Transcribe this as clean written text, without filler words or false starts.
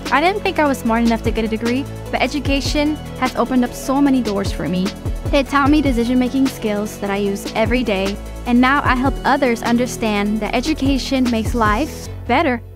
I didn't think I was smart enough to get a degree, but education has opened up so many doors for me. It taught me decision-making skills that I use every day, and now I help others understand that education makes life better.